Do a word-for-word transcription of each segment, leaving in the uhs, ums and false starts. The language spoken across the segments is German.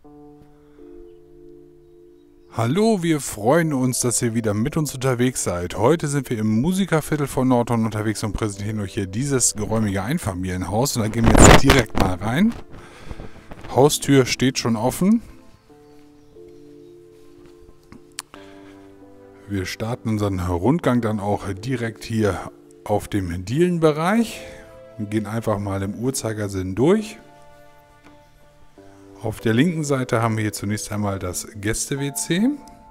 Hallo, wir freuen uns, dass ihr wieder mit uns unterwegs seid. Heute sind wir im Musikerviertel von Nordhorn unterwegs und präsentieren euch hier dieses geräumige Einfamilienhaus. Und da gehen wir jetzt direkt mal rein. Haustür steht schon offen. Wir starten unseren Rundgang dann auch direkt hier auf dem Dielenbereich und gehen einfach mal im Uhrzeigersinn durch. Auf der linken Seite haben wir hier zunächst einmal das Gäste-W C.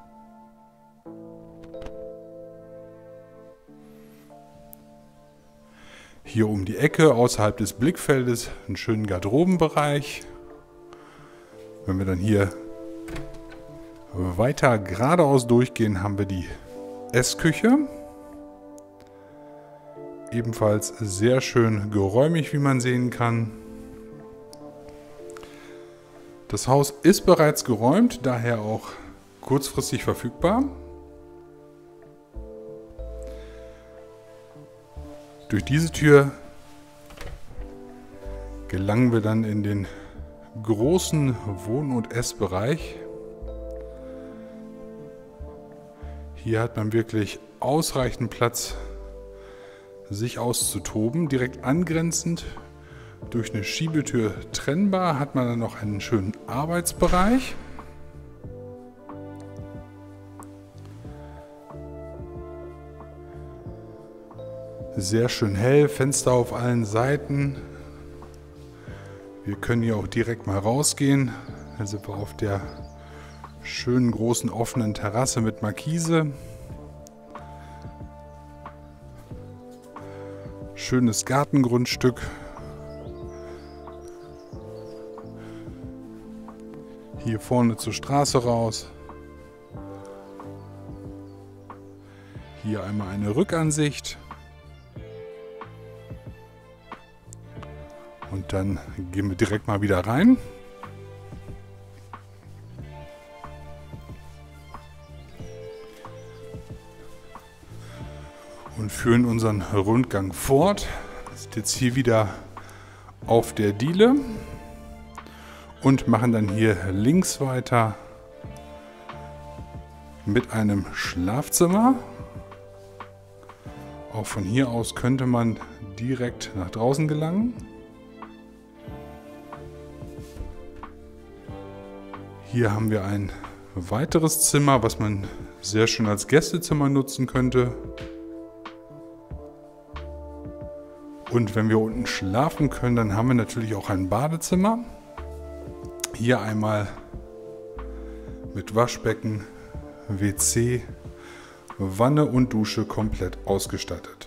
Hier um die Ecke, außerhalb des Blickfeldes, einen schönen Garderobenbereich. Wenn wir dann hier weiter geradeaus durchgehen, haben wir die Essküche. Ebenfalls sehr schön geräumig, wie man sehen kann. Das Haus ist bereits geräumt, daher auch kurzfristig verfügbar. Durch diese Tür gelangen wir dann in den großen Wohn- und Essbereich. Hier hat man wirklich ausreichend Platz, sich auszutoben. Direkt angrenzend durch eine Schiebetür trennbar hat man dann noch einen schönen Arbeitsbereich. Sehr schön hell, Fenster auf allen Seiten. Wir können hier auch direkt mal rausgehen. Dann sind wir auf der schönen großen offenen Terrasse mit Markise. Schönes Gartengrundstück. Hier vorne zur Straße raus. Hier einmal eine Rückansicht. Und dann gehen wir direkt mal wieder rein. Und führen unseren Rundgang fort. Wir sind jetzt hier wieder auf der Diele. Und machen dann hier links weiter mit einem Schlafzimmer. Auch von hier aus könnte man direkt nach draußen gelangen. Hier haben wir ein weiteres Zimmer, was man sehr schön als Gästezimmer nutzen könnte. Und wenn wir unten schlafen können, dann haben wir natürlich auch ein Badezimmer. Hier einmal mit Waschbecken, W C, Wanne und Dusche komplett ausgestattet.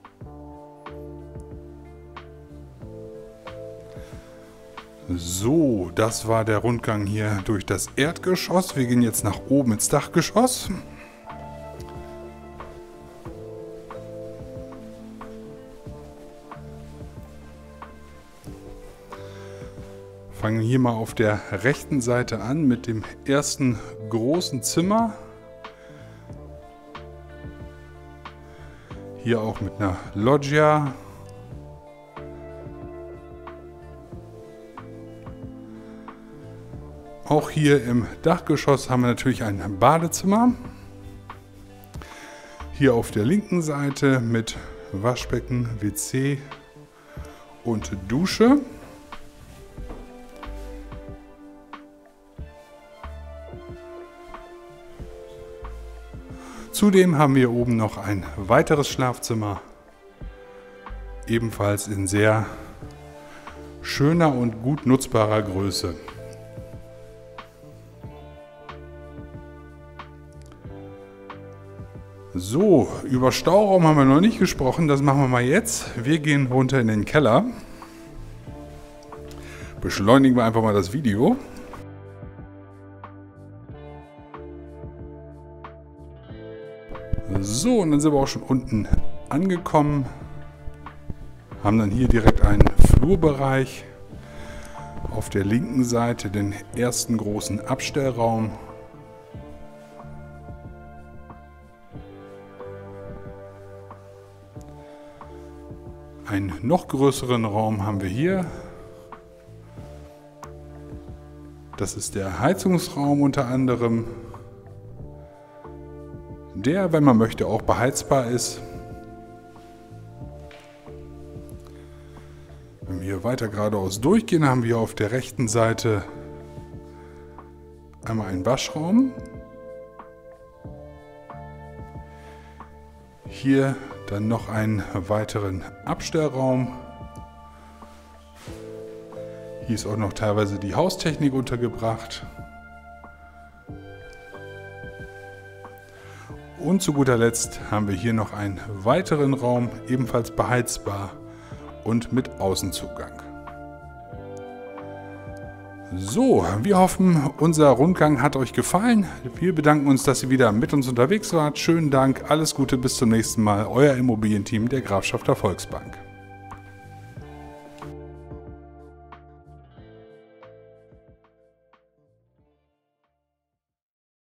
So, das war der Rundgang hier durch das Erdgeschoss. Wir gehen jetzt nach oben ins Dachgeschoss. Fangen hier mal auf der rechten Seite an mit dem ersten großen Zimmer. Hier auch mit einer Loggia. Auch hier im Dachgeschoss haben wir natürlich ein Badezimmer. Hier auf der linken Seite mit Waschbecken, W C und Dusche. Zudem haben wir oben noch ein weiteres Schlafzimmer, ebenfalls in sehr schöner und gut nutzbarer Größe. So, über Stauraum haben wir noch nicht gesprochen, das machen wir mal jetzt. Wir gehen runter in den Keller. Beschleunigen wir einfach mal das Video. So, und dann sind wir auch schon unten angekommen. Haben dann hier direkt einen Flurbereich. Auf der linken Seite den ersten großen Abstellraum. Einen noch größeren Raum haben wir hier. Das ist der Heizungsraum unter anderem, der, wenn man möchte, auch beheizbar ist. Wenn wir hier weiter geradeaus durchgehen, haben wir auf der rechten Seite einmal einen Waschraum. Hier dann noch einen weiteren Abstellraum. Hier ist auch noch teilweise die Haustechnik untergebracht. Und zu guter Letzt haben wir hier noch einen weiteren Raum, ebenfalls beheizbar und mit Außenzugang. So, wir hoffen, unser Rundgang hat euch gefallen. Wir bedanken uns, dass ihr wieder mit uns unterwegs wart. Schönen Dank, alles Gute, bis zum nächsten Mal. Euer Immobilienteam der Grafschafter Volksbank.